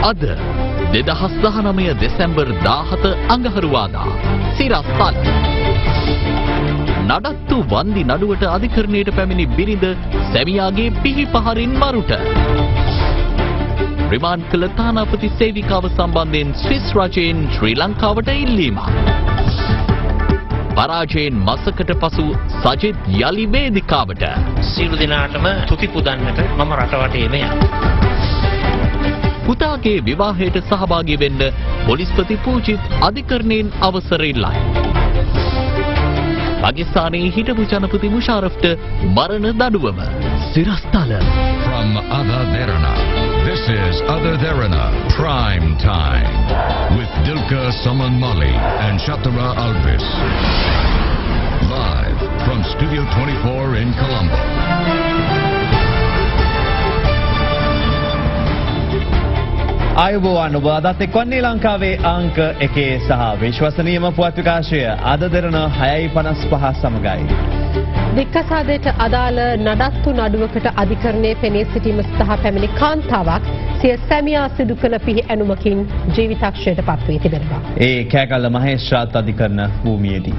අද 2019 දෙසැම්බර් 17 අඟහරුවාදා සිරස්තල නඩත්තු වන්දි නඩුවට අධිකරණයට පැමිණි බිරිඳ සැමියාගේ පිහිපහරින් මරුට රිමාන්ඩ් කළ තානාපති සේවිකාව සම්බන්ධයෙන් ස්විස් රජයෙන් ශ්‍රී ලංකාවට ඉල්ලීමක් පරාජයෙන් මාසකට පසු සජිත් යලි වේදිකාවට සියලු දෙනාටම තුති පුදන්නට මම රටවටේම යනවා. පුතාගේ විවාහයට සහභාගී වෙන්න පොලිස්පති පූජිත් අධිකරණයෙන් අවසර ඉල්ලයි. පාකිස්තානයේ හිටපු ජනපති මුෂාරෆ්ට මරණ දඬුවම සිරස්තල. From Ada Derana, this is Ada Derana Prime Time with Dilka Saman Mali and Shatara Alvis. Live from Studio 24 in Colombo. ආයුබෝවන් ඔබ අදත් එක්වන්නේ ලංකාවේ අංක 1 සහ විශ්වසනීයම පුවත් විකාශය අද දෙරණ 6:55 සමගයි. දික්කසාදයට අදාළ නඩත්තු නඩුවකට අධිකරණයේ පෙනී සිටීම සඳහා පැමිණි කාන්තාවක් සිය සැමියා සිදු කළ පිහි ඇනුමකින් ජීවිතක්ෂයට පත්වී තිබෙනවා. ඒ කෑගල්ල මහේස්ත්‍රාත් අධිකරණ භූමියේදී.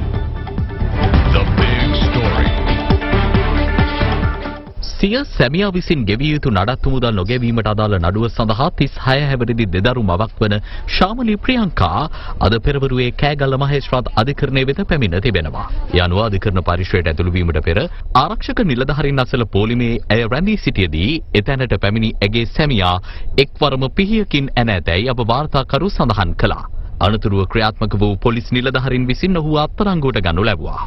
සිය සැමියා විසින් ගෙවිය යුතු නඩත්තු මුදල් නොගෙවීමට අදාළ නඩුව සඳහා 36 හැවිරිදි දෙදරු මවක් වන ශාමලී ප්‍රියංකා අද පෙරවරුවේ කෑගල්ල මහේස්ත්‍රාත් අධිකරණයේ වෙත පැමිණ තිබෙනවා. ඒ අනුව අධිකරණ පරිශ්‍රයට ඇතුළු වීමට පෙර ආරක්ෂක නිලධාරීන් අසල පොලිමේ ඇය රැඳී සිටියේදී එතැනට පැමිණි ඇගේ සැමියා එක්වරම පිහියකින් ඇන ඇතැයි අප වාර්තාකරු සඳහන් කළා. අනතුරුව ක්‍රියාත්මක වූ පොලිස් නිලධාරීන් විසින් ඔහු අත්අඩංගුවට ගනු ලැබුවා.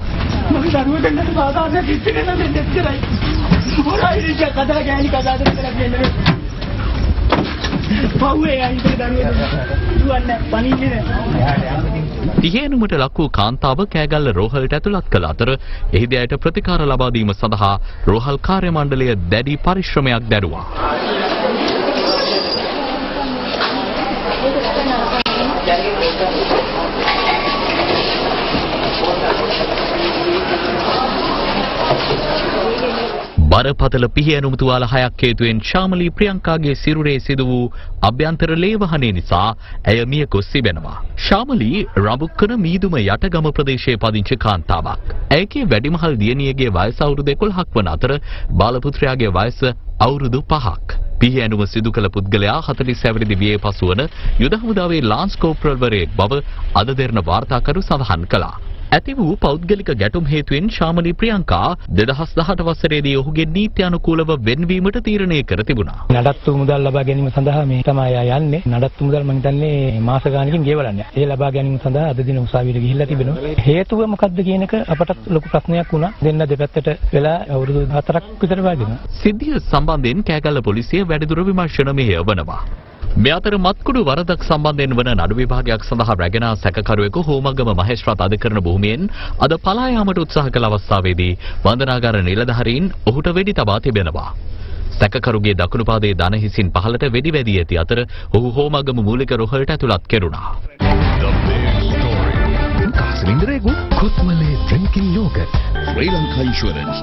තිහේනුමට ලක් වූ කාන්තාව කෑගල්ල රෝහලට ඇතුළත් කළ අතර එහිදී ඇයට ප්‍රතිකාර ලබා දීම සඳහා රෝහල් කාර්ය මණ්ඩලය දැඩි පරිශ්‍රමයක් දැරුවා. බරපතල පිහියනුම තුවාල 6ක් හේතුවෙන් ශාමලී ප්‍රියංකාගේ සිරුරේ සිදු වූ අභ්‍යන්තර ලේවහනේ නිසා ඇය මිය ගොස් තිබෙනවා. ශාමලී රඹුක්කන මීදුම යටගම ප්‍රදේශයේ පදිංචි කාන්තාවක්. ඇයගේ වැඩිමහල් දියණියගේ වයස අවුරුදු 11ක් වන අතර බාලපුත්‍රයාගේ වයස අවුරුදු 5ක්. පිහියනුම සිදු කළ පුද්ගලයා 40 හැවිරිදි වියේ පසුවන යුද හමුදාවේ ලාන්ස් කෝප්‍රල්වරයෙක් බව අද දෙරණ වාර්තාකරු සඳහන් කළා. ඇති වූ පෞද්ගලික ගැටුම් හේතුවෙන් ශාමලී ප්‍රියංකා 2018 වසරේදී ඔහුගේ නීති අනුකූලව වෙන්වීමට තීරණය කර තිබුණා. නඩත්තු මුදල් ලබා ගැනීම සඳහා මේ තමයි යන්නේ. නඩත්තු මුදල් මම හිතන්නේ මාස ගානකින් ගෙවලන්නේ. ඒ ලබා ගැනීම සඳහා අද දින උසාවියට ගිහිල්ලා තිබෙනවා. හේතුව මොකක්ද කියන එක අපට ලොකු ප්‍රශ්නයක් වුණා. දෙන්න දෙපැත්තට වෙලා අවුරුදු 4ක් විතර වගේ. සිද්ධිය සම්බන්ධයෙන් කෑගල්ල පොලිසිය වැඩිදුර විමර්ශන මෙහෙයවනවා. මේ අතර මත්කුඩු වරදක් සම්බන්ධයෙන් වන නඩු විභාගයක් සඳහා රැගෙන සැකකරුවෙකු හෝමගම මහේස්ත්‍රාත් අධිකරණ භූමියෙන් අද පලා යාමට උත්සාහ කළ අවස්ථාවේදී වන්දනාගාර නිලධාරීන් ඔහුට වෙඩි තබා තිබෙනවා. සැකකරුගේ දකුණු පාදයේ දන හිසින් පහළට වෙඩි වැදී ඇති අතර ඔහු හෝමගම මූලික රෝහලට ඇතුළත් කෙරුණා. Kasilindregu Kotmale drinking yogurt. Sri Lanka Insurance.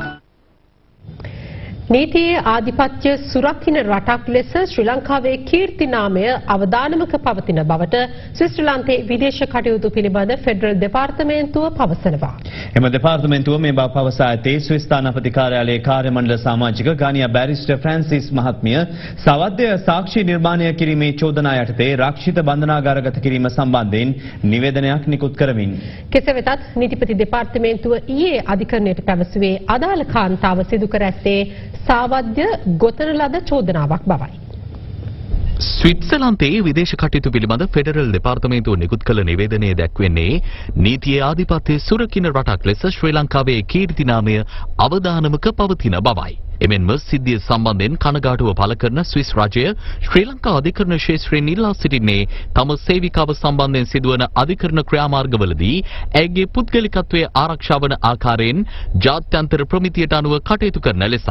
නීතියේ ආධිපත්‍ය සුරකින්න රටක් ලෙස ශ්‍රී ලංකාවේ කීර්ති නාමය අවදානමක පවතින බවට ස්විට්සර්ලන්තයේ විදේශ කටයුතු පිළිබඳ ෆෙඩරල් දෙපාර්තමේන්තුව පවසනවා. එම දෙපාර්තමේන්තුව මේ බව පවසා ඇතේ ස්විස් තානාපති කාර්යාලයේ කාර්ය මණ්ඩල සමාජික ගානියා බැරිස්ටර් ෆ්‍රැන්සිස් මහත්මිය සවද්දය සාක්ෂි නිර්මාණය කිරීමේ චෝදනා යටතේ රක්ෂිත බන්ධනාගාරගත කිරීම සම්බන්ධයෙන් නිවේදනයක් නිකුත් කරමින්. කෙසේ වෙතත් නීතිපති දෙපාර්තමේන්තුව ඊයේ අධිකරණයට පැවසුවේ අදාළ කාන්තාව සිදු කර ඇත්තේ සාවද්‍ය ගොතන ලද චෝදනාවක් බවයි. ස්විට්සර්ලන්තයේ විදේශ කටයුතු පිළිබඳ ෆෙඩරල් දෙපාර්තමේන්තුව නිකුත් කළ නිවේදනයේ දැක්වෙන්නේ නීතියේ ආධිපත්‍ය සුරකින්න රටක් ලෙස ශ්‍රී ලංකාවේ කීර්ති නාමය අවදානමක පවතින බවයි. එමෙන්ම සිද්ධිය සම්බන්ධයෙන් කනගාටුව පළ කරන ස්විස් රජය ශ්‍රී ලංකා අධිකරණ ක්ෂේත්‍රයෙන් ඉල්ලා සිටින්නේ තම සේවිකාව සම්බන්ධයෙන් සිදුවන අධිකරණ ක්‍රියාමාර්ගවලදී ඇයගේ පුද්ගලිකත්වයේ ආරක්ෂා වන ආකාරයෙන් ජාත්‍යන්තර ප්‍රමිතියට අනුව කටයුතු කරන ලෙසයි.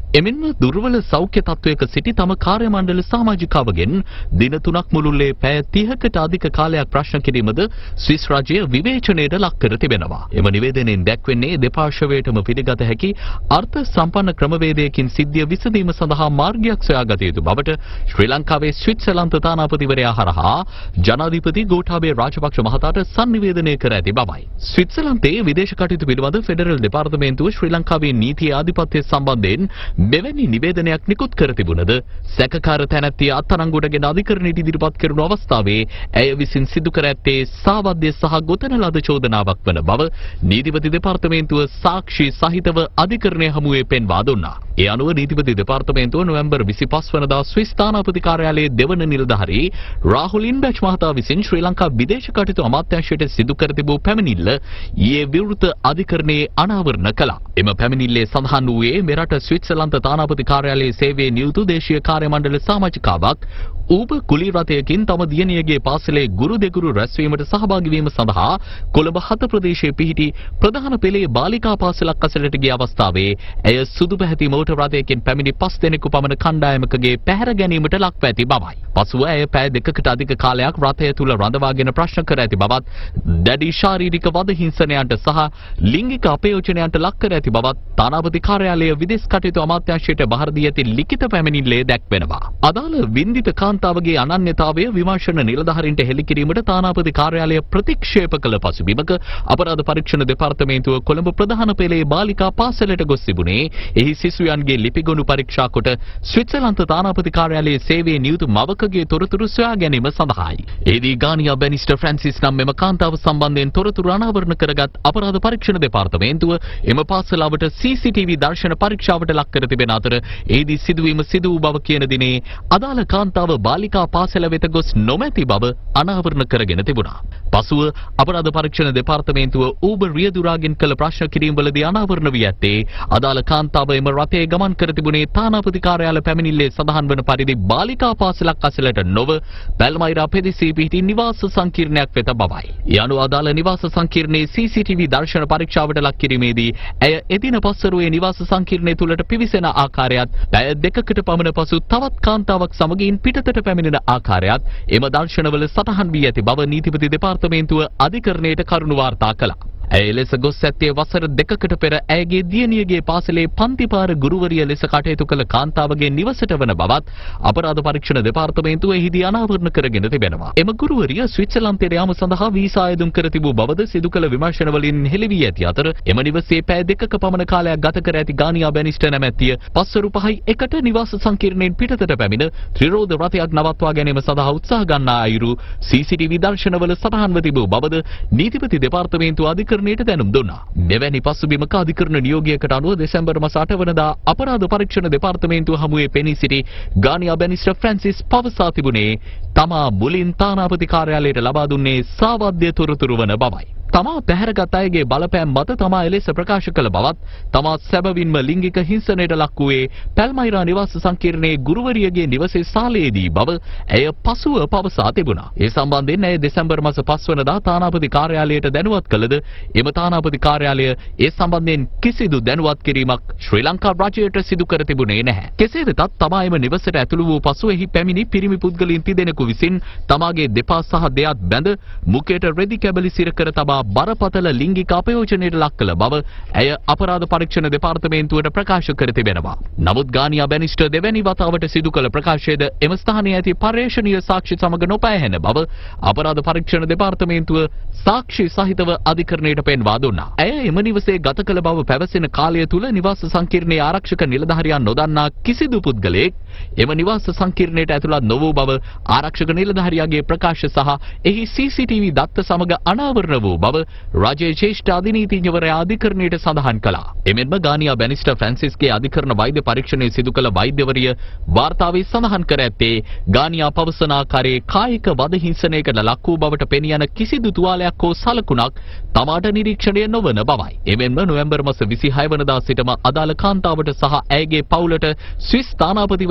එමෙන්ම දුර්වල සෞඛ්‍ය තත්වයක සිටි තම කාර්ය මණ්ඩල සමාජිකාවගෙන් දින 3ක් මුළුල්ලේ පැය 30කට අධික කාලයක් ප්‍රශ්න කිරීමද ස්විස් රජය විවේචනයට ලක් කර තිබෙනවා. එම නිවේදනයෙන් දැක්වෙන්නේ දෙපාර්ශවයටම පිළිගත හැකි අර්ථ සම්පන්න ක්‍රමවේදයකින් සිද්ධිය විසඳීම සඳහා මාර්ගයක් සොයාගත යුතු බවට ශ්‍රී ලංකාවේ ස්විට්සර්ලන්ත තානාපතිවරයා හරහා ජනාධිපති ගෝඨාභය රාජපක්ෂ මහතාට සංනිවේදනය කර ඇති බවයි. ස්විට්සර්ලන්තයේ විදේශ කටයුතු පිළිබඳ ෆෙඩරල් දෙපාර්තමේන්තුව ශ්‍රී ලංකාවේ නීතිය ආධිපත්‍ය සම්බන්ධයෙන් මෙවැනි නිවේදනයක් නිකුත් කර තිබුණද සැකකාර තැනැත්තිය අත්අඩංගුවටගෙන අධිකරණයට ඉදිරිපත් කරන අවස්ථාවේ ඇය විසින් සිදු කර ඇත්තේ සාවද්‍ය සහ ගොතන ලද චෝදනාවක් වන බව නීතිපති දෙපාර්තමේන්තුව සාක්ෂි සහිතව අධිකරණය හමුවේ පෙන්වා දුන්නා. ඒ අනුව නීතිපති දෙපාර්තමේන්තුව නොවැම්බර් 25 වනදා ස්විස් තානාපති කාර්යාලයේ දෙවන නිලධාරී රාහුල් ඉන්බැච් මහතා විසින් ශ්‍රී ලංකා විදේශ කටයුතු අමාත්‍යාංශයට සිදු කර තිබූ පැමිණිල්ල ඊයේ විවෘත අධිකරණයේ අනාවරණ කළා. එම පැමිණිල්ලේ සඳහන් වූයේ මෙරට ස්විට්සර්ලන්ත තානාපති කාර්යාලයේ සේවයේ නියුතු දේශීය කාර්ය මණ්ඩල සමාජිකාවක් ඌබ කුලී රථයකින් තම දියණියගේ පාසලේ ගුරු දෙගුරු රැස්වීමට සහභාගී වීම සඳහා කොළඹ 7 ප්‍රදේශයේ පිහිටි ප්‍රධාන පෙළේ බාලිකා පාසලක් අසලට ගිය අවස්ථාවේ ඇය සුදු පැහැති මෝටර් රථයකින් පැමිණි 5 දෙනෙකු පමණ කණ්ඩායමකගේ පැහැර ගැනීමට ලක්ව ඇති බවයි. පසුව ඇය පැය 2කට අධික කාලයක් රථය තුල රඳවාගෙන ප්‍රශ්න කර ඇති බවත්, දැඩි ශාරීරික වද හිංසනයන්ට සහ ලිංගික අපයෝජනයන්ට ලක් කර ඇති බවත් තානාපති කාර්යාලය විදේශ කටයුතු අමාත්‍යාංශයට බහර දී ඇති ලිඛිත පැමිණිල්ලේ දැක්වෙනවා. අදාළ වින්දිත කාන්තාවගේ අනන්‍යතාවය විමර්ශන නිලධාරීන්ට හෙළි කිරීමට තානාපති කාර්යාලය ප්‍රතික්ෂේප කළ පසුබිමක අපරාධ පරීක්ෂණ දෙපාර්තමේන්තුව කොළඹ ප්‍රධාන පෙළේ බාලිකා පාසලට ගොස් තිබුණේ එහි සිසුයන්ගේ ලිපිගොනු පරීක්ෂා කොට ස්විට්සර්ලන්ත තානාපති කාර්යාලයේ සේවයේ නියුතු මවකගේ තොරතුරු සොයා ගැනීම සඳහායි. එහිදී ගානියා බැනිස්ටර් ෆ්‍රැන්සිස් නම් මෙම කාන්තාව සම්බන්ධයෙන් තොරතුරු අනාවරණ කරගත් අපරාධ පරීක්ෂණ දෙපාර්තමේන්තුව එම පාසලවට CCTV දර්ශන පරීක්ෂාවට ලක් කර තිබෙන අතර එහිදී සිදුවීම සිදු වූ බව කියන දිනේ අදාළ කාන්තාව බාලිකා පාසල වෙත ගොස් නොමැති බව අනාවරණ කරගෙන තිබුණා. පසුව අපරාධ පරීක්ෂණ දෙපාර්තමේන්තුව ඌබර් රියදුරාගෙන් කළ ප්‍රශ්න කිරීම්වලදී අනාවරණ වී ඇත්තේ අදාළ කාන්තාව එම රථයේ ගමන් කර තිබුණේ තානාපති කාර්යාල පැමිණිල්ලේ සඳහන් වන පරිදි බාලිකා පාසලක් අසලට නොව පැල්මයිරා පෙදිසී පිහිටි නිවාස සංකීර්ණයක් වෙත බවයි. ඒ අනුව අදාළ නිවාස සංකීර්ණයේ CCTV දර්ශන පරීක්ෂාවට ලක් කිරීමේදී ඇය එදින පස්වරුවේ නිවාස සංකීර්ණය තුලට පිවිසෙන ආකාරයත් පැය 2කට පමණ පසු තවත් කාන්තාවක් සමගින් පිටතට පැමිණෙන ආකාරයත් එම දර්ශනවල සටහන් වී ඇති බව නීතිපති දෙපාර්තමේන්තුව අධිකරණයට කරුණු වාර්තා කළා. ඇය ලෙස ගොස් ඇත්තේ වසර 2කට පෙර ඇයගේ දියණියගේ පාසලේ පන්තිපාර ගුරුවරිය ලෙස කටයුතු කළ කාන්තාවගේ නිවසට වන බවත් අපරාධ පරීක්ෂණ දෙපාර්තමේන්තුව එහිදී අනාවරණ කරගෙන තිබෙනවා. එම ගුරුවරිය ස්විට්සර්ලන්තයට යාම සඳහා වීසා අයදුම් කර තිබූ බවද සිදු කළ විමර්ශනවලින් හෙළි වී ඇති අතර එම නිවසේ පැය 2ක පමණ කාලයක් ගත කර ඇති ගානියා බැනිස්ටර් නැමැත්තිය පස්වරු 5:01ට නිවාස සංකීර්ණයෙන් පිටතට පැමිණ ත්‍රිරෝද රථයක් නවත්වා ගැනීම සඳහා උත්සාහ ගන්නා අයුරු CCTV දර්ශනවල සටහන්ව තිබූ බවද නීතිපති දෙපාර්තමේන්තුව අධිකරණයට දැනුම් දුන්නා. මෙවැනි පසුබිමක අධිකරණ නියෝගයකට අනුව දෙසැම්බර් මාස 8 වනදා අපරාධ පරීක්ෂණ දෙපාර්තමේන්තුව හමුවේ පෙනී සිටි ගානියා බැනිස්ටර් ෆ්‍රැන්සිස් පවසා තිබුණේ තමා මුලින් තානාපති කාර්යාලයට ලබා දුන්නේ සාවද්‍ය තොරතුරු වන බවයි. තමා පැහැරගත් අයගේ බලපෑම් මත තමා එලෙස ප්‍රකාශ කළ බවත්, තමා සැබවින්ම ලිංගික හිංසනයට ලක් වූයේ පැල්මයිරා නිවාස සංකීර්ණයේ ගුරුවරියගේ නිවසේ සාලයේදී බව ඇය පසුව පවසා තිබුණා. ඒ සම්බන්ධයෙන් ඇය දෙසැම්බර් මාස 5 වනදා තානාපති කාර්යාලයට දැනුවත් කළද එම තානාපති කාර්යාලය ඒ සම්බන්ධයෙන් කිසිදු දැනුවත් කිරීමක් ශ්‍රී ලංකා රජයට සිදු කර තිබුණේ නැහැ. කෙසේ වෙතත් තමා එම නිවසට ඇතුළු වූ පසු එහි පැමිණි පිරිමි පුද්ගලයන් තිදෙනෙකු විසින් තමාගේ දෙපා සහ දෙයත් බැඳ මුඛයට රෙදි කැබලි සිර කර තබා බරපතල ලිංගික අපයෝජනයට ලක් කළ බව ඇය අපරාධ පරීක්ෂණ දෙපාර්තමේන්තුවට ප්‍රකාශ කර තිබෙනවා. නමුත් ගානියා බැනිස්ටර් දෙවැනි වතාවට සිදු කළ ප්‍රකාශයද එම ස්ථානයේ ඇති පර්යේෂණීය සාක්ෂි සමග නොපැහැහෙන බව අපරාධ පරීක්ෂණ දෙපාර්තමේන්තුව සාක්ෂි සහිතව අධිකරණයට පෙන්වා දුන්නා. ඇය එම නිවසේ ගත කළ බව පැවසෙන කාලය තුල නිවාස සංකීර්ණයේ ආරක්ෂක නිලධාරියන් නොදන්නා කිසිදු පුද්ගලයෙක් එම නිවාස සංකීර්ණයට ඇතුළත් නොවූ බව ආරක්ෂක නිලධාරියාගේ ප්‍රකාශ සහ එහි CCTV දත්ත සමග අනාවරණ වූ බව රජයේ ශ්‍රේෂ්ඨ අධිනීතිඥවරයා අධිකරණයට සඳහන් කළා. එමෙන්ම ගානියා බැනිස්ටර් ෆ්‍රැන්සිස්ගේ අධිකරණ වෛද්‍ය පරීක්ෂණයේ සිදු කළ වෛද්‍යවරිය වාර්තාවේ සඳහන් කර ඇත්තේ ගානියා පවසන ආකාරයේ කායික වද හිංසනයකට ලක් වූ බවට පෙනී යන කිසිදු තුවාලයක් හෝ සලකුණක් තමාට නිරීක්ෂණය නොවන බවයි. එමෙන්ම නොවැම්බර් මාස 26 වනදා සිටම අදාළ කාන්තාවට සහ ඇයගේ පවුලට ස්විස් තානාපතිවරයා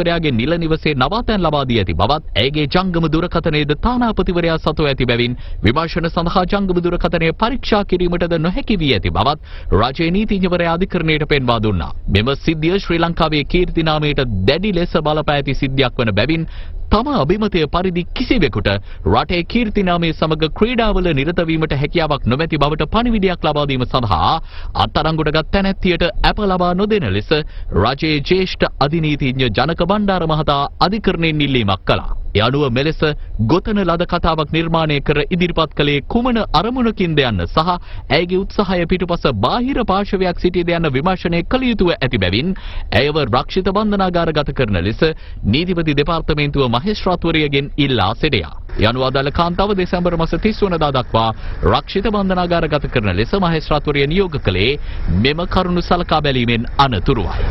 මන්ත්‍රීවරයාගේ නිල නිවසේ නවාතැන් ලබා දී ඇති බවත් ඇයගේ ජංගම දුරකථනයේද තානාපතිවරයා සතු ඇති බැවින් විමර්ශන සඳහා ජංගම දුරකථනය පරීක්ෂා කිරීමටද නොහැකි වී ඇති බවත් රජයේ නීතිඥවරයා අධිකරණයට පෙන්වා දුන්නා. මෙම සිද්ධිය ශ්‍රී ලංකාවේ කීර්ති නාමයට දැඩි ලෙස බලපා ඇති සිද්ධියක් වන බැවින් තම අභිමතය පරිදි කිසිවෙකුට රටේ කීර්ති නාමයේ සමග ක්‍රීඩාවල නිරත වීමට හැකියාවක් නොමැති බවට පණිවිඩයක් ලබා දීම සඳහා අත්අඩංගුවටගත් තැනැත්තියට අප ලබා නොදෙන ලෙස රජයේ ජ්‍යෙෂ්ඨ අධිනීතිඥ ජනක බණ්ඩාර මහතා අධිකරණයෙන් ඉල්ලීමක් කළා. ඒ අනුව මෙලෙස ගොතන ලද කතාවක් නිර්මාණය කර ඉදිරිපත් කළේ කුමන අරමුණකින්ද යන්න සහ ඇයගේ උත්සාහය පිටුපස බාහිර පාර්ශවයක් සිටීද යන්න විමර්ශනය කළ යුතුව ඇති බැවින් ඇයව රක්ෂිත බන්ධනාගාරගත කරන ලෙස නීතිපති දෙපාර්තමේන්තුව මහේස්ත්‍රාත්වරයගෙන් ඉල්ලා සිටියා. ඒ අනුව අදාළ කාන්තාව දෙසැම්බර් මාස 30 වනදා දක්වා රක්ෂිත බන්ධනාගාරගත කරන ලෙස මහේස්ත්‍රාත්වරය නියෝග කළේ මෙම කරුණු සලකා බැලීමෙන් අනතුරුවයි.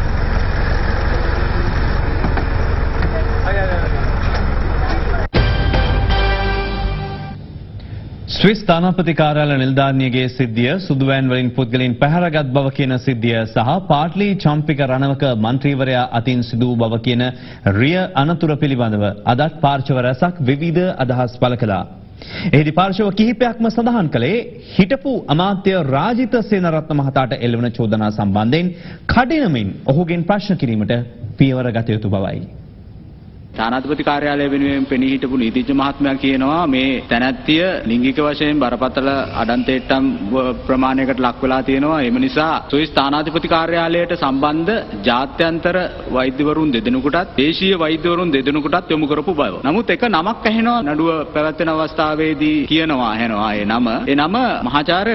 ස්විස් තානාපති කාර්යාල නිලධාරිනියගේ සිද්ධිය සුදුවෑන් වලින් පුද්ගලයන් පැහැරගත් බව කියන සිද්ධිය සහ පාට්ලි චම්පික රණවක මන්ත්‍රීවරයා අතින් සිදු වූ බව කියන රිය අනතුර පිළිබඳව අදත් පාර්ශව රැසක් විවිධ අදහස් පළ කළා. එහිදී පාර්ශව කිහිපයක්ම සඳහන් කළේ හිටපු අමාත්‍ය රාජිත සේනරත්න මහතාට එල්ලවන චෝදනා සම්බන්ධයෙන් කඩිනමින් ඔහුගෙන් ප්‍රශ්න කිරීමට පියවර ගත යුතු බවයි. තානාධිපති කාර්යාලය වෙනුවෙන් පෙනී හිටපු නීතිඥ මහත්මයා කියනවා මේ තැනැත්තිය ලිංගික වශයෙන් බරපතල අඩන්තේට්ටම් ප්‍රමාණයකට ලක් වෙලා තියෙනවා. එම නිසා ස්විස් තානාධිපති කාර්යාලයට සම්බන්ධ ජාත්‍යන්තර වෛද්‍යවරුන් දෙදෙනෙකුටත් දේශීය වෛද්‍යවරුන් දෙදෙනෙකුටත් යොමු කරපු බව. නමුත් එක නමක් ඇහෙනවා නඩුව පැවැත්වෙන අවස්ථාවේදී කියනවා ඇහෙනවා ඒ නම මහාචාර්ය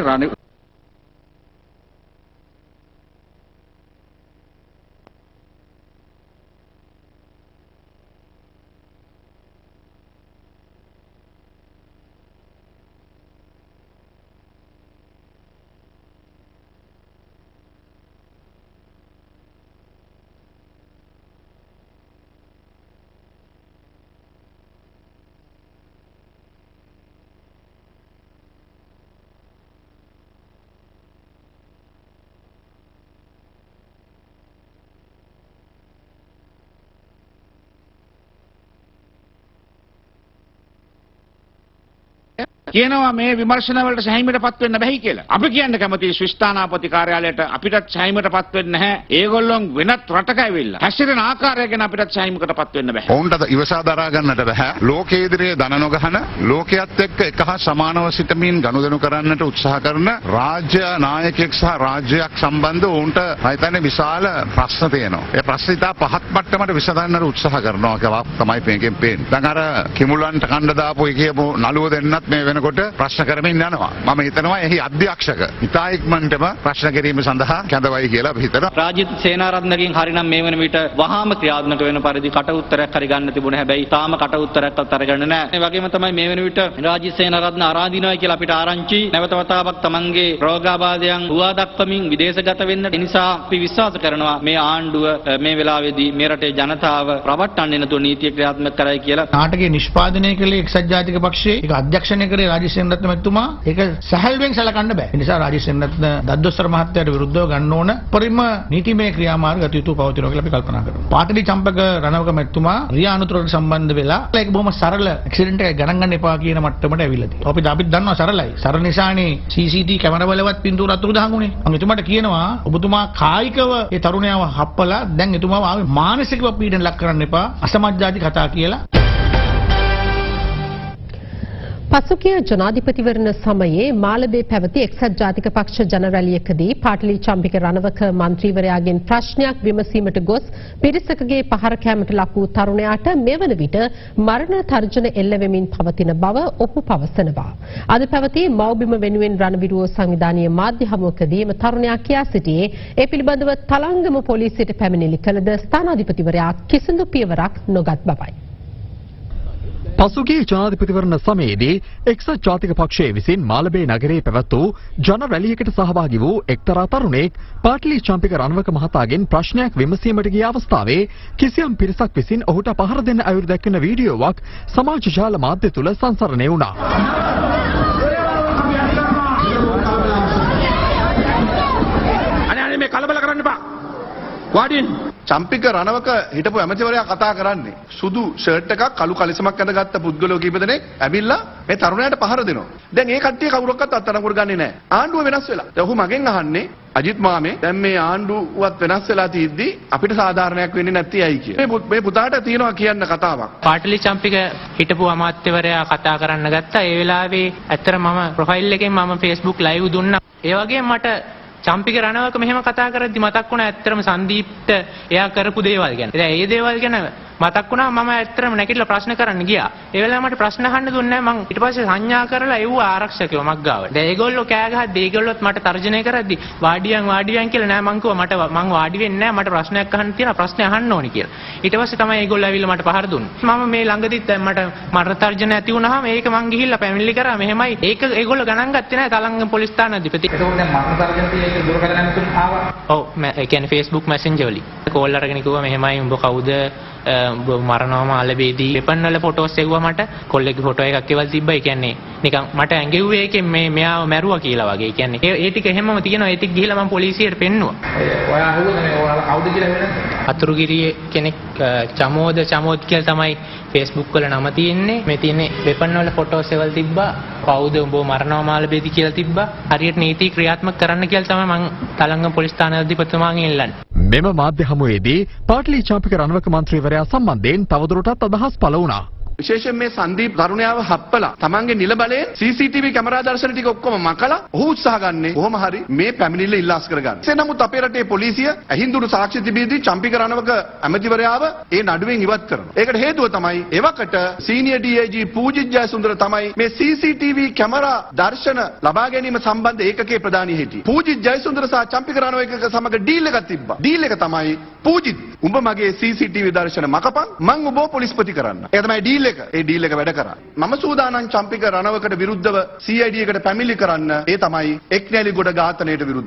කියනවා මේ විමර්ශන වලට සැහැීමටපත් වෙන්න බැහැ කියලා. අපි කියන්න කැමති ස්විස් තානාපති කාර්යාලයට අපිටත් සැහැීමටපත් වෙන්න නැහැ. ඒගොල්ලොන් වෙනත් රටක ඇවිල්ලා හැසිරෙන ආකාරය ගැන අපිටත් සැහැීමකටපත් වෙන්න බැහැ. ඔවුන්ට ඉවසා දරා ගන්නට බැහැ. ලෝකයේ ඉදිරියේ දන නොගහන ලෝකයේත් එක්ක එක හා සමානව සිටමින් ගනුදෙනු කරන්නට උත්සාහ කරන රාජ්‍ය නායකයෙක් සහ රාජ්‍යයක් සම්බන්ධ ඔවුන්ට හිතන්නේ විශාල ප්‍රශ්න තියෙනවා. ඒ ප්‍රශ්න ඉතා පහත් මට්ටමට විසඳන්නට උත්සාහ කරනවා කියලා තමයි මේකෙන් පේන්නේ. දැන් අර කිමුලන්ට කණ්ඩ දාපු කියපු නළුව දෙන්නත් මේ වෙනකොට ප්‍රශ්න කරමින් යනවා. මම හිතනවා එහි අධ්‍යක්ෂක ඉතා ඉක්මනටම ප්‍රශ්න කිරීම සඳහා කැඳවයි කියලා අපි හිතනවා. රාජිත් සේනාරත්නගෙන් හරිනම් මේ වන විට වහාම ක්‍රියාත්මක වෙන පරිදි කට උත්තරයක් හරි ගන්න තිබුණ හැබැයි තාම කට උත්තරයක්වත් අරගන්න නැහැ. ඒ වගේම තමයි මේ වන විට රාජිත් සේනාරත්න ආරාධිනවා කියලා අපිට ආරංචි නැවත වතාවක් තමන්ගේ රෝගාබාධයන් හුවා දක්වමින් විදේශගත වෙන්න. ඒ නිසා අපි විශ්වාස කරනවා මේ ආණ්ඩුව මේ වෙලාවේදී මේ රටේ ජනතාව රවට්ටන්නේ නැතුව නීතිය ක්‍රියාත්මක කරයි කියලා. නාටකයේ නිෂ්පාදනය කළේ එක්සත් ජාතික පක්ෂයේ ඒක අධ්‍යක්ෂණය කරේ රාජිත් සේනරත්න මහත්මයා. ඒක සැහැල්ලුවෙන් සලකන්න බෑ. ඒ නිසා රාජිත් සේනරත්න දද්දොස්තර මහත්තයාට විරුද්ධව ගන්න ඕන පරිම නීතිමය ක්‍රියාමාර්ග ගත යුතු පවතිනවා කියලා අපි කල්පනා කරනවා. පාටලි චම්පක රණවක මහත්මයා රියා අනතුරට සම්බන්ධ වෙලා ඒක බොහොම සරල ඇක්සිඩන්ට් එකක් ගණන් ගන්න එපා කියන මට්ටමට ඇවිල්ලා තියෙනවා. අපි දන්නවා සරලයි. සරල නිසානේ CCTV කැමරා බලවත් පින්තූර අතුරුදහන් වුණේ. මම එතුමාට කියනවා ඔබතුමා කායිකව ඒ තරුණයව හප්පලා දැන් එතුමාව ආවේ මානසිකව පීඩන ලක් කරන්න එපා. අසමත් ජාති කතා කියලා. පසුගිය ජනාධිපතිවරණ සමයේ මාලබේ පැවති එක්සත් ජාතික පක්ෂ ජනරැලියකදී පාටලි චම්පික රණවක මන්ත්‍රීවරයාගෙන් ප්‍රශ්නයක් විමසීමට ගොස් පිරිසකගේ පහර කැමට ලක් වූ තරුණයාට මෙවන විට මරණ තර්ජන එල්ල වෙමින් පවතින බව ඔහු පවසනවා. අද පැවති මව්බිම වෙනුවෙන් රණවිරුවෝ සංවිධානීය මාධ්‍ය හමුවකදී එම තරුණයා කියා සිටියේ ඒ පිළිබඳව තලංගම පොලිසියට පැමිණිලි කළද ස්ථානාධිපතිවරයා කිසිදු පියවරක් නොගත් බවයි. පසුගිය ජනාධිපතිවරණ සමයේදී එක්සත් ජාතික පක්ෂයේ විසින් මාලබේ නගරයේ පැවැත් වූ ජන රැළියකට සහභාගී වූ එක්තරා තරුණයෙක් පාටලි චම්පික රණවක මහතාගෙන් ප්‍රශ්නයක් විමසීමට ගිය අවස්ථාවේ කිසියම් පිරිසක් විසින් ඔහුට පහර දෙන්න අයුරු දැක්වෙන වීඩියෝවක් සමාජ ජාල මාධ්‍ය තුල සංසරණය වුණා. අනේ මේ කලබල කරන්න එපා. වාඩින් චම්පික රණවක හිටපු ඇමතිවරයා කතා කරන්නේ සුදු ෂර්ට් එකක් කළු කලිසමක් ඇඳගත්ත පුද්ගලයෝ කීප දෙනෙක් ඇවිල්ලා මේ තරුණයාට පහර දෙනවා. දැන් ඒ කට්ටිය කවුරක්වත් අත්අඩංගුවට ගන්නේ නැහැ. ආණ්ඩුව වෙනස් වෙලා. දැන් ඔහු මගෙන් අහන්නේ අජිත් මාමේ දැන් මේ ආණ්ඩුවත් වෙනස් වෙලා තියෙද්දි අපිට සාධාරණයක් වෙන්නේ නැති ඇයි කියලා. මේ පුතාට තියෙනවා කියන්න කතාවක්. පාටලි චම්පික හිටපු අමාත්‍යවරයා කතා කරන්න ගත්තා. ඒ වෙලාවේ ඇත්තට මම ප්‍රොෆයිල් එකෙන් මම Facebook live දුන්නා. ඒ වගේම මට චම්පික රණවක මෙහෙම කතා කරද්දි මතක් වුණා ඇත්තටම සංදීප්ට එයා කරපු දේවල් ගැන. ඉතින් ඒ දේවල් ගැන මතක් වුණා මම ඇත්තටම නැගිටලා ප්‍රශ්න කරන්න ගියා. ඒ වෙලාවේ මට ප්‍රශ්න අහන්න දුන්නේ නැහැ. මං ඊට පස්සේ සංඥා කරලා එව්ව ආරක්ෂකයෝ මග්ගාවට. දැන් ඒගොල්ලෝ කෑ ගහද්දි ඒගොල්ලොත් මට තර්ජනය කරද්දි වාඩියන් කියලා නෑ මං කිව්වා මං වාඩි වෙන්නේ නෑ මට ප්‍රශ්නයක් අහන්න තියෙනවා ප්‍රශ්නේ අහන්න ඕනි කියලා. ඊට පස්සේ තමයි ඒගොල්ලෝ ඇවිල්ලා මට පහර දුන්නේ. මම මේ ළඟදිත් මට තර්ජන ඇති වුණාම ඒක මං ගිහිල්ලා පැමිණිලි කරා මෙහෙමයි. ඒක ඒගොල්ලෝ ගණන් ගත්තේ නෑ තලංගම පොලිස් ස්ථානාධිපති. ඒකෝන් දැන් මරණ තර්ජන තියෙන්නේ දුරකථන ඇමතුම් ආවා. ඔව් ඒ කියන්නේ Facebook Messenger වලින්. කෝල් අරගෙන කිව්වා මෙහෙමයි උඹ කවුද මරණවම ආලබේදී වෙපන් වල ෆොටෝස් එවුවා මට කොල්ලෙක්ගේ ෆොටෝ එකක් එවල් තිබ්බා. ඒ කියන්නේ නිකන් මට ඇඟෙව්වේ ඒකෙන් මෙයාව මැරුවා කියලා වගේ. ඒ කියන්නේ ඒ ටික එහෙමම තියෙනවා. ඒ ටික ගිහිල්ලා මම පොලිසියට පෙන්නුවා. ඔයා අහුවද මේ ඔයාලා කවුද කියලා වෙනද? අතුරුගිරියේ කෙනෙක් චමෝද කියලා තමයි Facebook වල නම තියෙන්නේ. මේ තියෙන්නේ වෙපන් වල ෆොටෝස් එවල් තිබ්බා. කවුද උඹ මරණවම ආලබේදී කියලා තිබ්බා. හරියට නීති ක්‍රියාත්මක කරන්න කියලා තමයි මම තලංගම පොලිස් ස්ථානාධිපතිතුමාගෙන් ඉල්ලන්නේ. මෙම මාධ්‍ය හමුවේදී පාටලි චම්පික රණවක මන්ත්‍රීවරයා සම්බන්ධයෙන් තවදුරටත් අදහස් පළ වුණා. විශේෂයෙන් මේ සංදීප් තරුණයාව හප්පලා තමන්ගේ නිල බලයෙන් CCTV කැමරා දර්ශන ටික ඔක්කොම මකලා ඔහු උත්සාහ ගන්නේ කොහොම හරි මේ පැමිණිල්ල ඉල්ලාස් කරගන්න. එසේ නමුත් අපේ රටේ පොලිසිය ඇහිඳුණු සාක්ෂි තිබීදී චම්පික රණවක ඇමතිවරයාව ඒ නඩුවෙන් ඉවත් කරනවා. ඒකට හේතුව තමයි එවකට සීනියර් DIG පූජිත් ජයසුන්දර තමයි මේ CCTV කැමරා දර්ශන ලබා ගැනීම සම්බන්ධ ඒකකයේ ප්‍රධානී හිටියේ. පූජිත් ජයසුන්දර සහ චම්පික රණවක සමග ඩීල් එකක් තිබ්බා. ඩීල් එක තමයි පූජිත් උඹ මගේ CCTV දර්ශන මකපන් මං ඔබව පොලිස්පති කරන්න. ඒක තමයි ඩීල් එක. ඒ ඩීල් එක වැඩ කරා. මම සූදානම් චම්පික රණවකට විරුද්ධව CID එකට පැමිණිලි කරන්න. ඒ තමයි එක්නැලිගොඩ ඝාතනයට විරුද්ධ.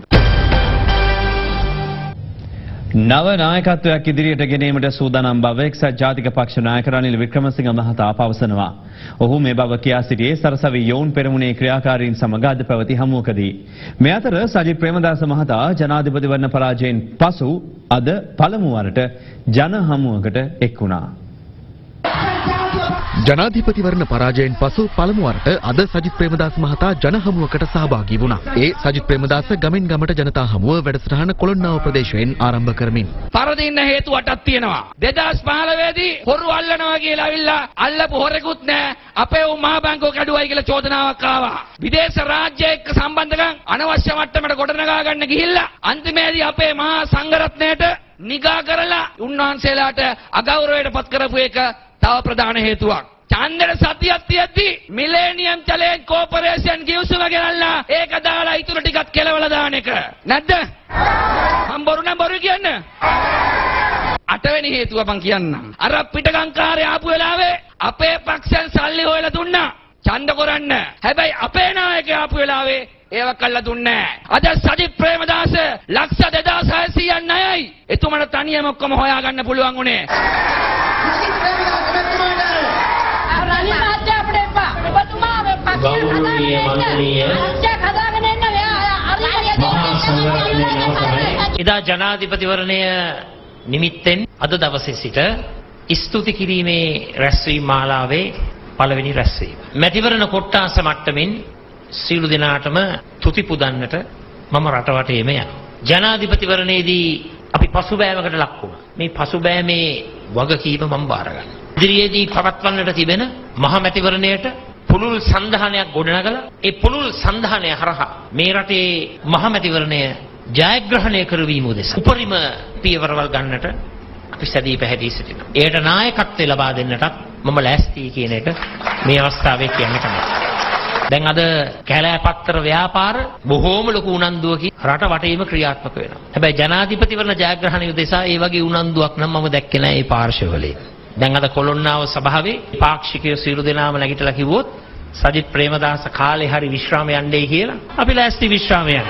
නව නායකත්වයක් ඉදිරියට ගෙනීමට සූදානම් බව එක්සත් ජාතික පක්ෂ නායක රනිල් වික්‍රමසිංහ මහතා පවසනවා. ඔහු මේ බව කියා සිටියේ සරසවි යෝන් පෙරමුණේ ක්‍රියාකාරීන් සමග අද පැවති හමුවකදී. මේ අතර සජිත් ප්‍රේමදාස මහතා ජනාධිපතිවරණ පරාජයෙන් පසු අද පළමු වරට ජන හමුවකට එක් වුණා. ජනාධිපතිවරණ පරාජයෙන් පසු පළමු වරට අද සජිත් ප්‍රේමදාස මහතා ජන හමුවකට සහභාගී වුණා. ඒ සජිත් ප්‍රේමදාස ගමින් ගමට ජනතා හමුව වැඩසටහන කොළොන්නාව ප්‍රදේශයෙන් ආරම්භ කරමින් පරදින්න හේතු 8ක් තියෙනවා. 2015 දී හොරු අල්ලනවා කියලා ඇවිල්ලා අල්ලපු හොරෙකුත් නැහැ. අපේ උ මහා බැංකුව කැඩුවයි කියලා චෝදනාවක් ආවා. විදේශ රාජ්‍ය එක්ක සම්බන්ධකම් අනවශ්‍ය මට්ටමකට ගොඩනගා ගන්න ගිහිල්ලා අන්තිමේදී අපේ මහා සංඝරත්නයට නිගා කරලා උන්වහන්සේලාට අගෞරවයට පත් කරපු එක තව ප්‍රධාන හේතුවක්. චන්දර සතියක් තියද්දි මිලේනියම් චලෙන් කෝපරේෂන් ගිවිසුම ගෙනල්ලා ඒක දාලා ඊටු ටිකක් කෙලවලා දාන එක නැද්ද? මම බොරු නම් බොරු කියන්නේ. 8 වෙනි හේතුව මං කියන්නම්. අර පිටකංකාරය ආපු වෙලාවේ අපේ පක්ෂෙන් සල්ලි හොයලා දුන්නා. ඡන්ද කරන්න. හැබැයි අපේ නායකයා ආපු වෙලාවේ ඒව කළා දුන්නේ නැහැ. අද සජිත් ප්‍රේමදාස ලක්ෂ 2600ක් ණයයි. එතුමට තනියම ඔක්කොම හොයාගන්න පුළුවන් උනේ. ගෞරවනීය මන්ත්‍රීය එදා ජනාධිපතිවරණය නිමිත්තෙන් අද දවසේ සිට ස්තුති කිරීමේ රැස්වීම මාලාවේ පළවෙනි රැස්වීම. මැතිවරණ කොට්ටාස මට්ටමින් සියලු දෙනාටම තුති පුදන්නට මම රටවටේම යනවා. ජනාධිපතිවරණයේදී අපි පසුබෑමකට ලක් වුණා. මේ පසුබෑමේ වගකීම මම බාර ගන්නවා. ඉදිරියේදී පවත්වන්නට තිබෙන මහ මැතිවරණයට පුළුල් සංධානයක් ගොඩනගලා ඒ පුළුල් සංධානය හරහා මේ රටේ මහ මැතිවරණය ජයග්‍රහණය කරවීම උදෙසා උපරිම පියවරවල් ගන්නට අපි සැදී පැහැදී සිටිනවා. ඒකට නායකත්වය ලබා දෙන්නටත් මම ලෑස්තියි කියන එක මේ අවස්ථාවේ කියන්න කැමතියි. දැන් අද කැලෑපත්තර ව්‍යාපාර බොහෝම ලොකු උනන්දුවකින් රට වටේම ක්‍රියාත්මක වෙනවා. හැබැයි ජනාධිපතිවරණ ජයග්‍රහණය උදෙසා ඒ වගේ උනන්දුවක් නම් මම දැක්කේ නැහැ මේ පාර්ශවවලේ. දැන් අද කොළොන්නාව සභාවේ පාක්ෂිකයෝ සියලු දෙනාම නැගිටලා කිව්වොත් සජිත් ප්‍රේමදාස කාලේ හරි විශ්‍රාම යන්නේ කියලා අපි ලෑස්ති විශ්‍රාම යන්න.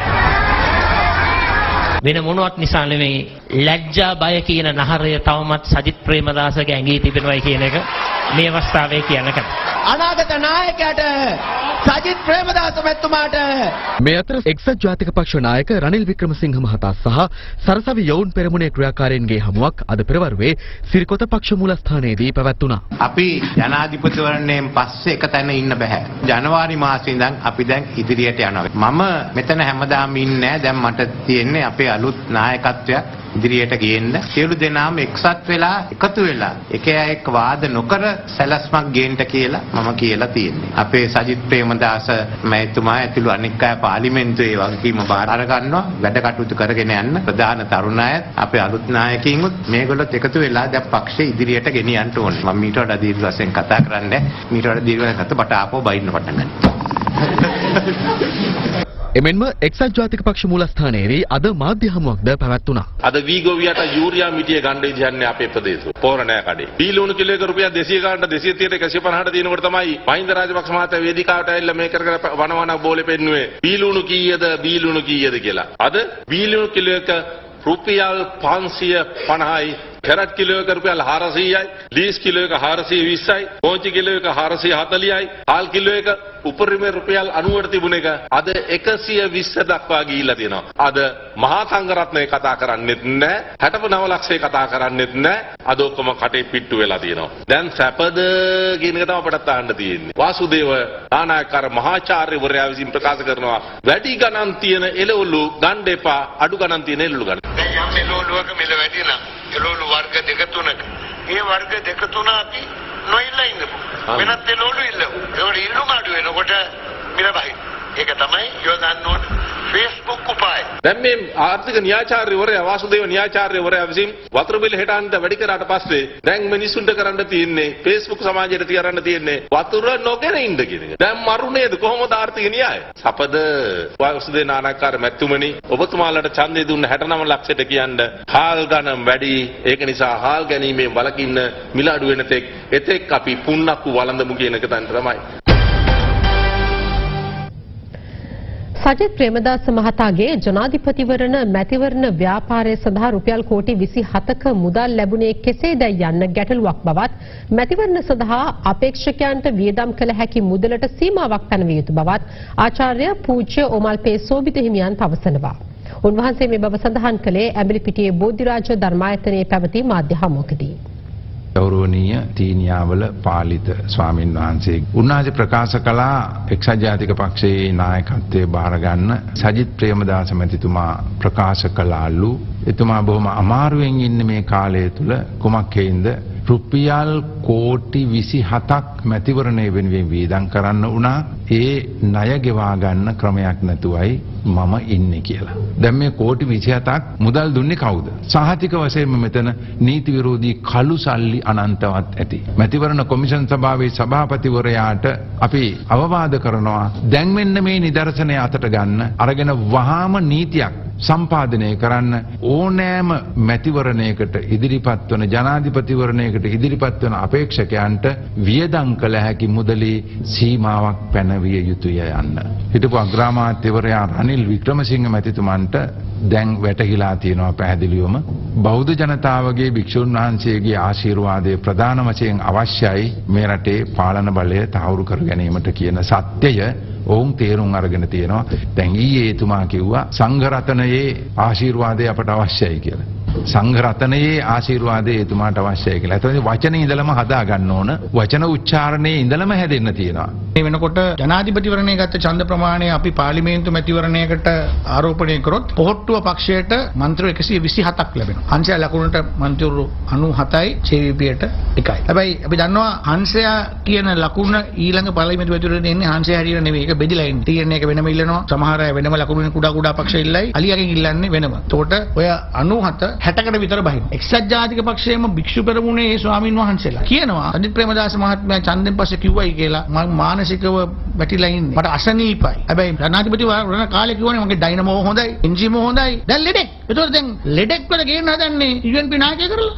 වෙන මොනවත් නිසා නෙමෙයි ලැජ්ජා බය කියන නහරය තවමත් සජිත් ප්‍රේමදාසගේ ඇඟේ තිබෙනවයි කියන එක මේ අවස්ථාවේ කියන්න කලින් අනාගත නායකයාට සජිත් ප්‍රේමදාස මැතිතුමාට. මේ අතර එක්සත් ජාතික පක්ෂ නායක රනිල් වික්‍රමසිංහ මහතා සහ සරසවි යවුන් පෙරමුණේ ක්‍රියාකාරීන්ගේ හමුවක් අද පෙරවරුවේ සිරිකොත පක්ෂ මූලස්ථානයේදී පැවැත්වුණා. අපි ජනාධිපතිවරණයෙන් පස්සේ එක තැන ඉන්න බෑ. ජනවාරි මාසේ ඉඳන් අපි දැන් ඉදිරියට යනවා. මම මෙතන හැමදාම ඉන්නේ නැහැ. දැන් මට තියෙන්නේ අපේ අලුත් නායකත්වයක් ඉදිරියට ගේන්න. සියලු දෙනාම එක්සත් වෙලා එකතු වෙලා එක එක් වාද නොකර සැලැස්මක් ගේන්න කියලා මම කියලා තියෙන්නේ. අපේ සජිත් ප්‍රේමදාස මහත්මයා ඇතුළු අනික් අය පාර්ලිමේන්තුවේ වගකීම බාර ගන්නවා. වැඩ කටයුතු කරගෙන යන්න ප්‍රධාන තරුණ අය අපේ අලුත් නායකයින්ුත් මේගොල්ලොත් එකතු වෙලා දැන් පක්ෂය ඉදිරියට ගෙනියන්න ඕනේ. මම මීට වඩා දීර්ඝ වශයෙන් කතා කරන්නේ. මීට වඩා දීර්ඝ වශයෙන් කතා බට ආපහු බයින්න පටන් ගන්නවා. එමෙන්ම එක්සත් ජාතික පක්ෂ මූලස්ථානයේදී අද මාධ්‍ය හමුවක්ද පැවැත්වුණා. අද වීගෝවියට යූරියා මිටිය ගන්න ඉන්නේ අපේ ප්‍රදේශවල. පෝරණෑ කඩේ. බීලුණු කිලෝ එක රුපියල් 200 ගන්නට 230ට 150ට දිනනකොට තමයි මහින්ද රාජපක්ෂ මහතා වේදිකාවට ඇවිල්ලා මේ කර වනවන බෝලේ පෙන්නුවේ. බීලුණු කීයද කියලා. අද බීලුණු කිලෝ එක රුපියල් 550යි. කැරට් කිලෝ එක රුපියල් 400යි. ලීස් කිලෝ එක 420යි. පෝංචි කිලෝ එක 440යි. හාල් කිලෝ එක උපරිම රුපියල් 90ට තිබුණ එක අද 120 දක්වා ගිහිල්ලා තියෙනවා. අද මහා සංඝරත්නය කතා කරන්නේත් නැහැ. 69 ලක්ෂය කතා කරන්නේත් නැහැ. අද ඔක්කොම කටේ පිට්ටු වෙලා තියෙනවා. දැන් සැපද කියන එක තමයි අපට අහන්න තියෙන්නේ. වාසුදේව නානායකර මහාචාර්යවරයා විසින් ප්‍රකාශ කරනවා වැඩි ගණන් තියෙන එළවලු ගන්න එපා අඩු ගණන් තියෙන එළවලු ගන්න. දැන් යම් එළවලුවක මිල වැඩි නම් එළවලු වර්ග දෙක තුනක ඒ වර්ග දෙක තුන අපි නොඉල්ලා ඉන්නපො. වෙනත් එළවලු ඉල්ලමු. ඒකට ඉල්ලුම අඩු වෙනකොට මිල බහින. ඒක තමයි යොදන්න ඕන Facebook උපාය. දැන් මේ ආර්ථික න්‍යායාචාර්යවරයා වාසුදේව න්‍යායාචාර්යවරයා විසින් වතුර බිල හෙටන්ට වැඩි කරාට පස්සේ දැන් මිනිසුන්ට කරන්න තියෙන්නේ Facebook සමාජයට තියරන්න තියෙන්නේ වතුර නොගෙන ඉන්න කියන එක. දැන් මරු නේද කොහොමද ආර්ථික න්‍යාය? සපද වාසුදේව නානාකාර මැතිතුමනි ඔබතුමාලට ඡන්දය දුන්න 69 ලක්ෂයට කියන්න හාල් ගණන් වැඩි. ඒක නිසා හාල් ගැනීමෙන් වළකින්න මිල අඩු වෙන එතෙක් අපි පුන්නක්කු වළඳමු කියන එක තමයි. සජිත් ප්‍රේමදාස මහතාගේ ජනාධිපතිවරණ මැතිවරණ ව්‍යාපාරය සඳහා රුපියල් කෝටි 27ක මුදල් ලැබුණේ කෙසේදයි යන්න ගැටලුවක් බවත් මැතිවරණ සඳහා අපේක්ෂකයන්ට වියදම් කළ හැකි මුදලට සීමාවක් පැනවිය යුතු බවත් ආචාර්ය පූජ්‍ය ඕමල්පේ සෝබිත හිමියන් පවසනවා. උන්වහන්සේ මේ බව සඳහන් කළේ ඇඹිලිපිටියේ බෝධිරාජ ධර්මායතනයේ පැවති මාධ්‍ය හමුවකදී. ගෞරවනීය තීනියාවල පාලිත ස්වාමින් වහන්සේ උන්වහන්සේ ප්‍රකාශ කළා එක්සත් ජාතික පක්ෂයේ නායකත්වයේ බාර ගන්න සජිත් ප්‍රේමදාස මැතිතුමා ප්‍රකාශ කළාලු එතුමා බොහොම අමාරුවෙන් ඉන්න මේ කාලය තුල කුමක් හේින්ද රුපියල් කෝටි 27ක් මැතිවරණය වෙනුවෙන් වියදම් කරන්න වුණා ඒ ණය ගෙවා ගන්න ක්‍රමයක් නැතුවයි මම ඉන්නේ කියලා. දැන් මේ කෝටි 27ක් මුදල් දුන්නේ කවුද? සහතික වශයෙන්ම මෙතන නීති විරෝධී කළු සල්ලි අනන්තවත් ඇති. මැතිවරණ කොමිෂන් සභාවේ සභාපතිවරයාට අපි අවවාද කරනවා දැන් මෙන්න මේ නිදර්ශනය අතට ගන්න අරගෙන වහාම නීතියක් සම්පාදනය කරන්න ඕනෑම මැතිවරණයකට ඉදිරිපත් වන ජනාධිපතිවරණයකට ඉදිරිපත් වන අපේක්ෂකයන්ට වියදම් කළ හැකි මුදලේ සීමාවක් පැනවිය යුතුය යන්න. හිටපු අග්‍රාමාත්‍යවරයා රනිල් වික්‍රමසිංහ මැතිතුමන්ට දැන් වැටහිලා තියෙනවා පැහැදිලිවම බෞද්ධ ජනතාවගේ භික්ෂුන් වහන්සේගේ ආශිර්වාදය ප්‍රධාන වශයෙන් අවශ්‍යයි මේ රටේ පාලන බලය තහවුරු කර ගැනීමට කියන සත්‍යය ඔවුන් තේරුම් අරගෙන තියෙනවා. දැන් ඊයේ එතුමා කිව්වා සංඝ රත්නයේ ආශිර්වාදය අපට අවශ්‍යයි කියලා. සංඝ රත්නයේ ආශිර්වාදය එතුමාට අවශ්‍යයි කියලා. ඒතකොට වචනේ ඉඳලම හදා ගන්න ඕන. වචන උච්චාරණයේ ඉඳලම හැදෙන්න තියෙනවා. මේ වෙනකොට ජනාධිපතිවරණයේ ගත්ත ඡන්ද ප්‍රමාණය අපි පාර්ලිමේන්තු මැතිවරණයකට ආරෝපණය කරොත් පොහොට්ටුව පක්ෂයට මන්ත්‍රී 127ක් ලැබෙනවා. හංසයා ලකුණට මන්ත්‍රීවරු 97යි JVPට 1යි. හැබැයි අපි දන්නවා හංසයා කියන ලකුණ ඊළඟ පාර්ලිමේන්තු මැතිවරණයේ එන්නේ හංසයා හැටියට නෙවෙයි. ඒක බෙදිලා ඉන්නේ. තීරණයක වෙනම ඉල්ලනවා. සමහර අය වෙනම ලකුණු කුඩා පක්ෂ ඉල්ලයි. අලියාගෙන් ඉල්ලන්නේ වෙනම. එතකොට ඔය 97 60කට විතර බහින. එක්සත් ජාතික පක්ෂයේම භික්ෂු පෙරමුණේ ඒ ස්වාමීන් වහන්සේලා කියනවා සජිත් ප්‍රේමදාස මහත්මයා ඡන්දෙන් පස්සේ කිව්වයි කියලා මම මානසිකව වැටිලා ඉන්නේ. මට අසනීපයි. හැබැයි ජනාධිපතිවරණ කාලේ කිව්වනේ මගේ ඩයිනමෝ හොඳයි, එන්ජිමෝ හොඳයි. දැන් ලෙඩෙක්. ඒතකොට දැන් ලෙඩෙක් වල ගේන්න හදන්නේ UNP නායකය කරලා.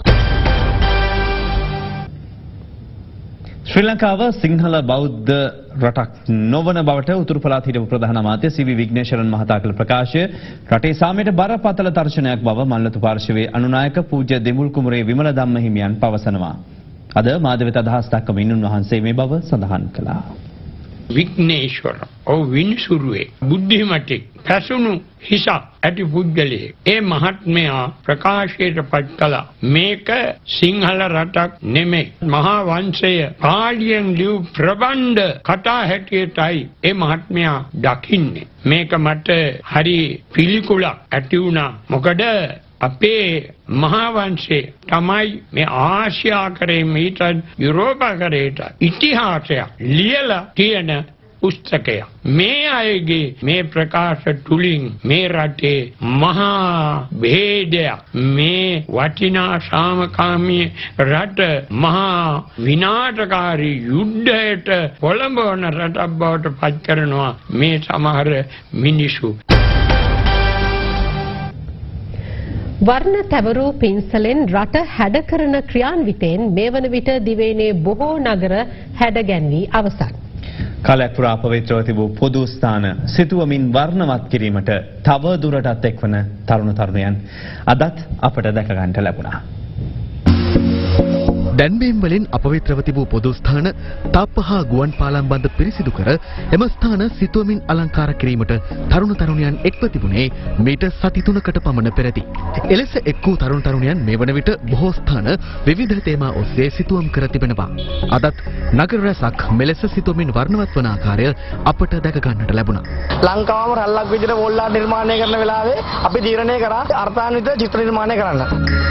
ශ්‍රී ලංකාව සිංහල බෞද්ධ රටක් නොවන බවට උතුරු පළාත් හිටපු ප්‍රධාන අමාත්‍ය සී.වී. විග්නේශ්වරන් මහතා කළ ප්‍රකාශය රටේ සාමයට බරපතල තර්ජනයක් බව මල්ලතු පාර්ශවයේ අනුනායක පූජ්‍ය දෙමුල් කුමරේ විමල ධම්ම හිමියන් පවසනවා. අද මාධ්‍යවෙත අදහස් දක්වමින් උන්වහන්සේ මේ බව සඳහන් කළා. විග්නේශ්වර ඔව් වින්සුරුවේ බුද්ධිමතෙක් පැසුණු හිසක් ඇති පුද්ගලයෙක් ඒ මහත්මයා ප්‍රකාශයට පත් කළා මේක සිංහල රටක් නෙමෙයි මහා වංශය පාලියෙන් ලියු ප්‍රබන්ධ කතා හැටියටයි ඒ මහත්මයා දකින්නේ මේක මට හරි පිළිකුලක් ඇති වුණා මොකද අපේ මහා වංශයේ තමයි මේ ආසියාකරේ මීට යුරෝපාකරේට ඉතිහාසයක් ලියලා තියෙන පුස්තකය මේ අයගේ මේ ප්‍රකාශ තුලින් මේ රටේ මහා ભેදයක් මේ වටිනා සාමකාමී රට මහා විනාශකාරී යුද්ධයට පොළඹවන රටක් බවට පත් කරනවා මේ සමහර මිනිසු වර්ණ තැවරූ පින්සලෙන් රට හැඩ කරන ක්‍රියාන්විතයෙන් මේ වන විට දිවයිනේ බොහෝ නගර හැඩ ගැන්වී අවසන්. කාලයක් පුරා පවිත්‍රව තිබූ පොදු ස්ථාන සිතුවමින් වර්ණවත් කිරීමට තව දුරටත් එක්වන තරුණ තරුණියන් අදත් අපට දැක ගන්නට ලැබුණා. දැන්වීම් වලින් අපවිත්‍රව තිබූ පොදු ස්ථාන තාප්ප හා ගුවන් පාලම් බඳ පිරිසිදු කර එම ස්ථාන සිතුවමින් අලංකාර කිරීමට තරුණ තරුණියන් එක්ව තිබුණේ මීට සති 3කට පමණ පෙරදී. එලෙස එක් වූ තරුණ තරුණියන් මේ වන විට බොහෝ ස්ථාන විවිධ තේමා ඔස්සේ සිතුවම් කර තිබෙනවා. අදත් නගර රැසක් මෙලෙස සිතුවමින් වර්ණවත් වන ආකාරය අපට දැක ගන්නට ලැබුණා. ලංකාවම රැල්ලක් විදිහට වොල්ලා නිර්මාණය කරන වෙලාවේ අපි තීරණය කරා අර්ථාන්විත චිත්‍ර නිර්මාණය කරන්න.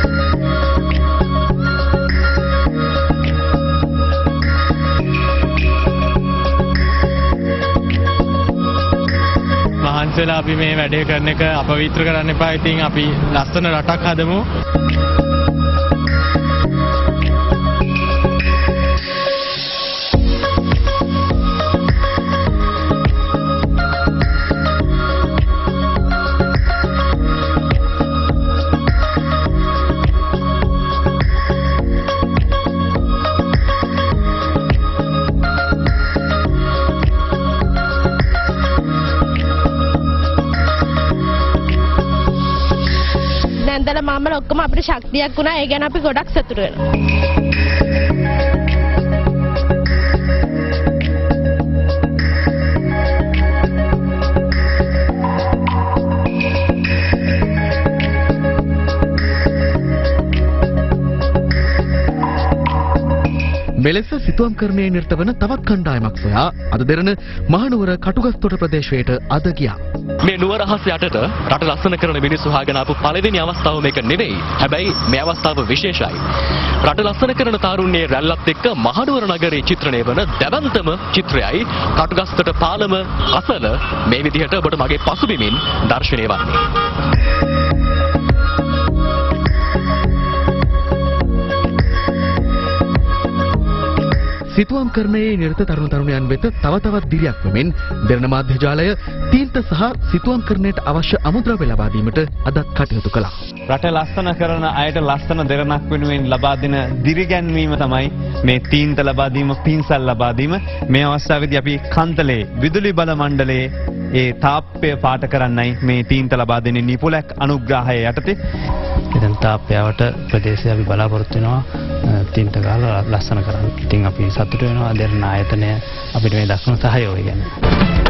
මහන්සියලා අපි මේ වැඩේ කරන එක අපවිත්‍ර කරන්න එපා. ඉතින් අපි ලස්සන රටක් හදමු. මාමල ඔක්කොම අපිට ශක්තියක් වුණා. ඒ ගැන අපි ගොඩක් සතුටු වෙනවා. මෙලෙස සිතුවම් කරණයේ නිරත වන තවත් කණ්ඩායමක් සොයා අද දෙරණ මහනුවර කටුගස්තොට ප්‍රදේශයට අද ගියා. මේ නුවර අහස යටට රට ලස්සන කරන මිනිස්සු හොයාගෙන ආපු පළවෙනි අවස්ථාව මේක නෙවෙයි. හැබැයි මේ අවස්ථාව විශේෂයි. රට ලස්සන කරන තාරුණ්‍යයේ රැල්ලත් එක්ක මහනුවර නගරයේ චිත්‍රණය වන දැවැන්තම චිත්‍රයයි කටුගස්තොට පාලම අසල මේ විදිහට ඔබට මගේ පසුබිමින් දර්ශනය වන්නේ. සිතුවම් කරණයේ නිරත තරුණ තරුණයන් වෙත තව තවත් දිරියක් වෙමින් දෙරණ මාධ්‍ය ජාලය තීන්ත සහ සිතුවම් කරණයට අවශ්‍ය අමුද්‍රව්‍ය ලබා දීමට අදත් කටයුතු කළා. රට ලස්සන කරන අයට ලස්සන දෙරණක් වෙනුවෙන් ලබා දෙන දිරිගැන්වීම තමයි මේ තීන්ත ලබා දීම, පින්සල් ලබා දීම. මේ අවස්ථාවේදී අපි කන්තලේ විදුලි බල මණ්ඩලයේ ඒ තාප්පය පාට කරන්නයි මේ තීන්ත ලබා දෙන්නේ නිපුලක් අනුග්‍රහය යටතේ. ඉතින් තාප්පයවට ප්‍රදේශය අපි බලාපොරොත්තු වෙනවා තීන්ත ගාලා ලස්සන කරන්න. ඉතින් අපි සතුටු වෙනවා දෙරණ ආයතනය අපිට මේ දක්වන සහයෝගය ගැන.